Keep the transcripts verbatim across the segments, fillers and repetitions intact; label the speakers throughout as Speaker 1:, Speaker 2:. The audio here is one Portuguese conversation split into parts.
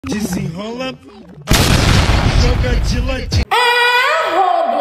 Speaker 1: Desenrola, joga de ladinho.
Speaker 2: É,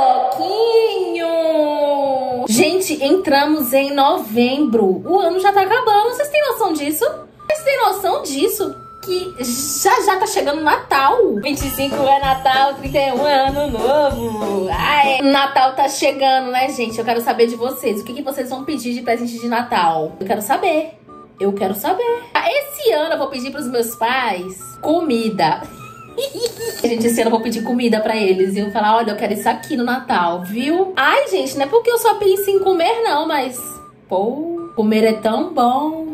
Speaker 2: Robloquinho! Gente, entramos em novembro. O ano já tá acabando. Vocês têm noção disso? Vocês têm noção disso? Que já já tá chegando Natal. vinte e cinco é Natal, trinta e um é Ano Novo. Ai, Natal tá chegando, né, gente? Eu quero saber de vocês. O que, que vocês vão pedir de presente de Natal? Eu quero saber. Eu quero saber. Esse ano eu vou pedir pros meus pais comida. Gente, esse ano eu vou pedir comida pra eles. E eu vou falar, olha, eu quero isso aqui no Natal, viu? Ai, gente, não é porque eu só penso em comer, não. Mas, pô, comer é tão bom.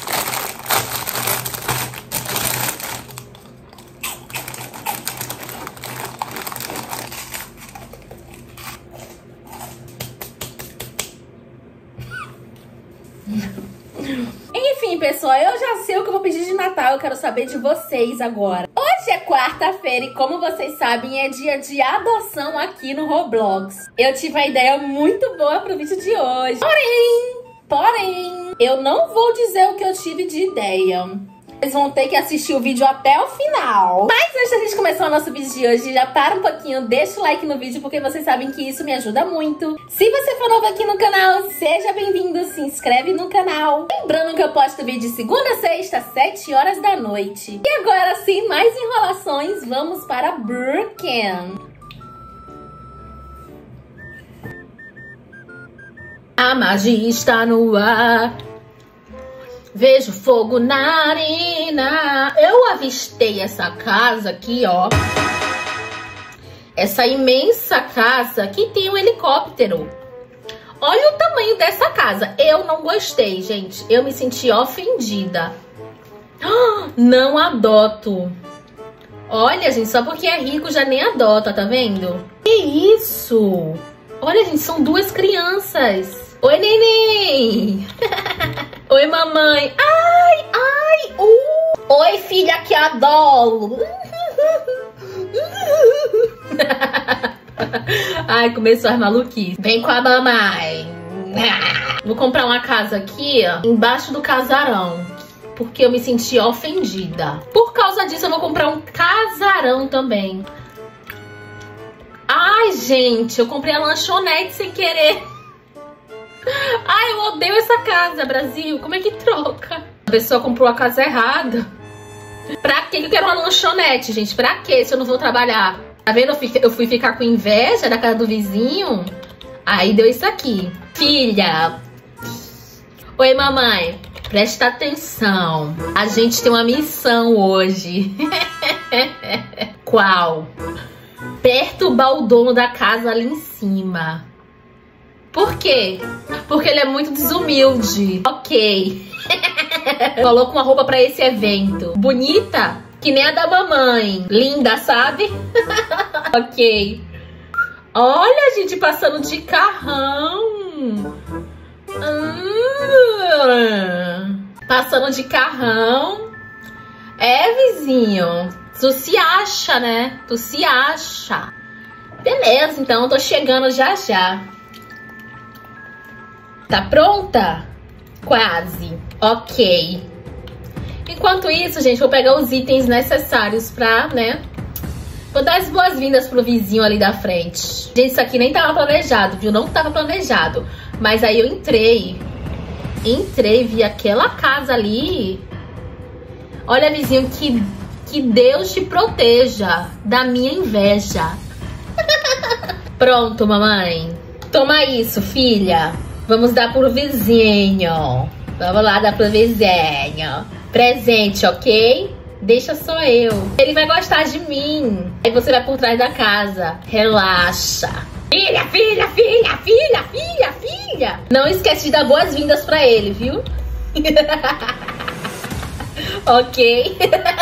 Speaker 2: Enfim, pessoal, eu já sei o que eu vou pedir de Natal. Eu quero saber de vocês agora. Hoje é quarta-feira e, como vocês sabem, é dia de adoção aqui no Roblox. Eu tive uma ideia muito boa pro vídeo de hoje. Porém, porém, eu não vou dizer o que eu tive de ideia. Vocês vão ter que assistir o vídeo até o final. Mas antes da gente começar o nosso vídeo de hoje, já para um pouquinho, deixa o like no vídeo, porque vocês sabem que isso me ajuda muito. Se você for novo aqui no canal, seja bem-vindo, se inscreve no canal. Lembrando que eu posto vídeo de segunda a sexta, às sete horas da noite. E agora, sem mais enrolações, vamos para Birkin. A magia está no ar. Vejo fogo na arena. Eu avistei essa casa aqui, ó. Essa imensa casa que tem um helicóptero. Olha o tamanho dessa casa. Eu não gostei, gente. Eu me senti ofendida. Não adoto. Olha, gente, só porque é rico já nem adota, tá vendo? Que isso? Olha, gente, são duas crianças. Oi, neném. Oi, mamãe. Ai, ai. Uh. Oi, filha, que adoro. Ai, começou as maluquices. Vem com a mamãe. Vou comprar uma casa aqui, ó, embaixo do casarão, porque eu me senti ofendida. Por causa disso, eu vou comprar um casarão também. Ai, gente, eu comprei a lanchonete sem querer. Ai, eu odeio essa casa, Brasil. Como é que troca? A pessoa comprou a casa errada. Pra que eu quero uma lanchonete, gente? Pra que se eu não vou trabalhar? Tá vendo? Eu fui, eu fui ficar com inveja da casa do vizinho. Aí deu isso aqui. Filha. Oi, mamãe. Presta atenção. A gente tem uma missão hoje. Qual? Perturbar o dono da casa ali em cima. Por quê? Porque ele é muito desumilde. Ok. Coloco uma roupa pra esse evento. Bonita? Que nem a da mamãe. Linda, sabe? Ok. Olha, gente, passando de carrão. Hum, passando de carrão. É, vizinho. Tu se acha, né? Tu se acha. Beleza, então. Tô chegando já já. Tá pronta? Quase. Ok. Enquanto isso, gente, vou pegar os itens necessários pra, né? Vou dar as boas-vindas pro vizinho ali da frente. Gente, isso aqui nem tava planejado, viu? Não tava planejado. Mas aí eu entrei. Entrei, vi aquela casa ali. Olha, vizinho, que, que Deus te proteja da minha inveja. Pronto, mamãe. Toma isso, filha. Vamos dar pro vizinho. Vamos lá dar pro vizinho. Presente, ok? Deixa só eu. Ele vai gostar de mim. Aí você vai por trás da casa. Relaxa. Filha, filha, filha, filha, filha, filha. Não esquece de dar boas-vindas pra ele, viu? Ok.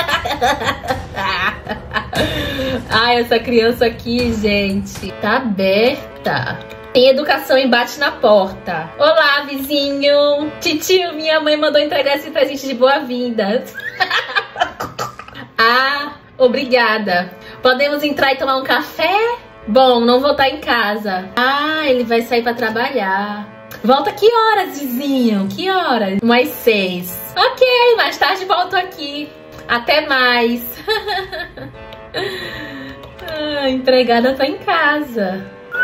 Speaker 2: Ai, essa criança aqui, gente, tá aberta. Tem educação e bate na porta. Olá, vizinho. Titio, minha mãe mandou entregar esse presente de boas-vindas. Ah, obrigada. Podemos entrar e tomar um café? Bom, não vou estar em casa. Ah, ele vai sair pra trabalhar. Volta que horas, vizinho? Que horas? Umas seis. Ok, mais tarde volto aqui. Até mais. Ah, a empregada tá em casa.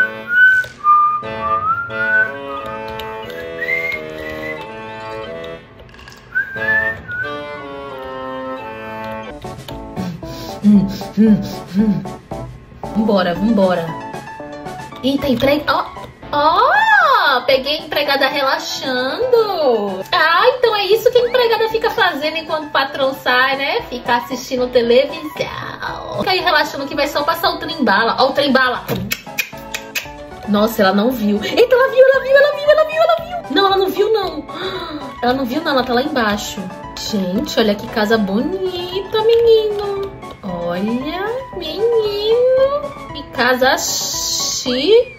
Speaker 2: Hum, hum, hum. Vambora, vambora. Eita, empregada. Ó, ó, peguei a empregada relaxando. Ah, então é isso que a empregada fica fazendo enquanto o patrão sai, né? Fica assistindo televisão. Fica aí relaxando que vai só passar o trem-bala. Ó o trem-bala. Nossa, ela não viu. Eita, ela viu, ela viu, ela viu, ela viu, ela viu. Não, ela não viu, não. Ela não viu, não, ela tá lá embaixo. Gente, olha que casa bonita, menino. Olha, menino. Que casa chique.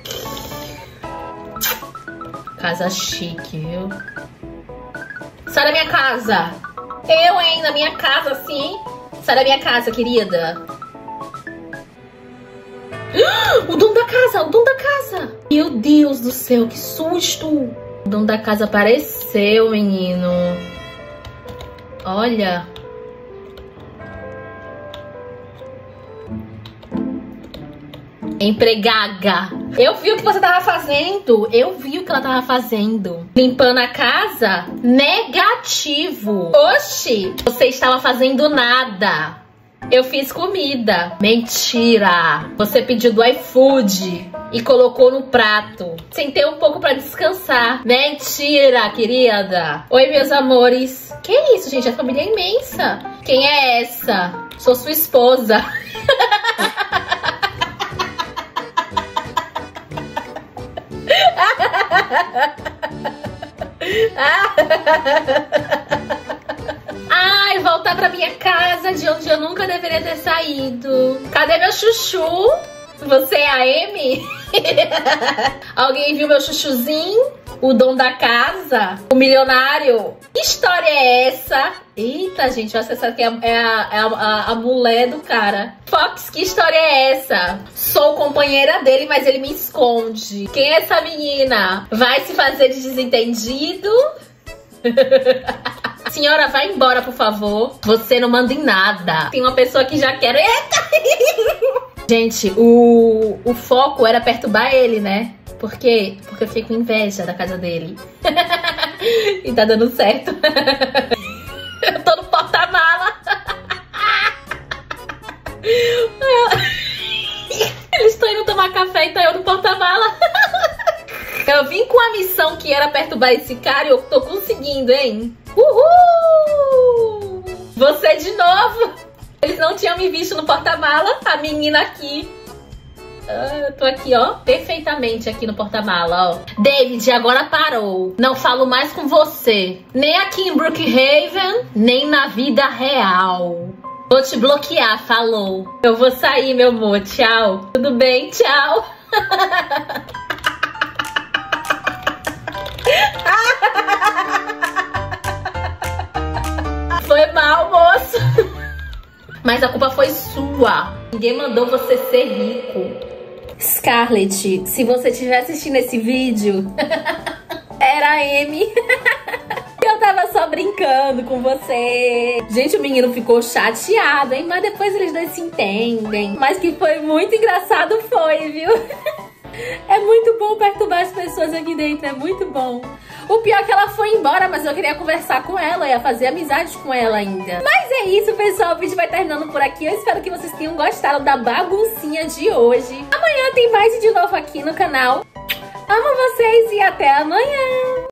Speaker 2: Casa chique, viu? Sai da minha casa. Eu, hein, na minha casa, assim. Sai da minha casa, querida. O dono da casa, o dono da casa. Meu Deus do céu, que susto. O dono da casa apareceu, menino. Olha. Empregada. Eu vi o que você tava fazendo. Eu vi o que ela tava fazendo. Limpando a casa? Negativo. Oxi, você estava fazendo nada. Eu fiz comida. Mentira. Você pediu do iFood e colocou no prato. Sentei um pouco pra descansar. Mentira, querida. Oi, meus amores. Que isso, gente? A família é imensa. Quem é essa? Sou sua esposa. Ai, voltar pra minha casa de onde eu nunca deveria ter saído. Cadê meu chuchu? Você é a Amy? Alguém viu meu chuchuzinho? O dono da casa? O milionário? Que história é essa? Eita, gente, você sabe que é a, é a, é a, a mulher do cara. Fox, que história é essa? Sou companheira dele, mas ele me esconde. Quem é essa menina? Vai se fazer de desentendido? Senhora, vai embora, por favor. Você não manda em nada. Tem uma pessoa que já quer... Eita! Gente, o, o foco era perturbar ele, né? Por quê? Porque eu fiquei com inveja da casa dele. E tá dando certo. Eu tô no porta-mala. Eles estão indo tomar café e tá eu no porta-mala. Eu vim com a missão que era perturbar esse cara e eu tô conseguindo, hein? Uhul! Você de novo! Eles não tinham me visto no porta-mala. A menina aqui. Ah, eu tô aqui, ó, perfeitamente aqui no porta-mala, ó. David, agora parou. Não falo mais com você. Nem aqui em Brookhaven, nem na vida real. Vou te bloquear, falou. Eu vou sair, meu amor. Tchau. Tudo bem? Tchau. Foi mal, moço. Mas a culpa foi sua. Ninguém mandou você ser rico. Scarlett, se você estiver assistindo esse vídeo, era a Amy. Eu tava só brincando com você. Gente, o menino ficou chateado, hein? Mas depois eles dois se entendem. Mas que foi muito engraçado foi, viu? É muito bom perturbar as pessoas aqui dentro, é muito bom. O pior é que ela foi embora, mas eu queria conversar com ela, ia fazer amizade com ela ainda. Mas é isso, pessoal, o vídeo vai terminando por aqui. Eu espero que vocês tenham gostado da baguncinha de hoje. Amanhã tem mais de novo aqui no canal. Amo vocês e até amanhã!